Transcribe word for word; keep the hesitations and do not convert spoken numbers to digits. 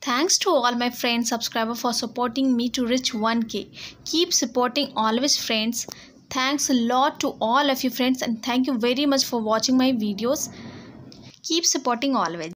Thanks to all my friends subscriber for supporting me to reach one K. Keep supporting always friends. Thanks a lot to all of you friends, and thank you very much for watching my videos. Keep supporting always.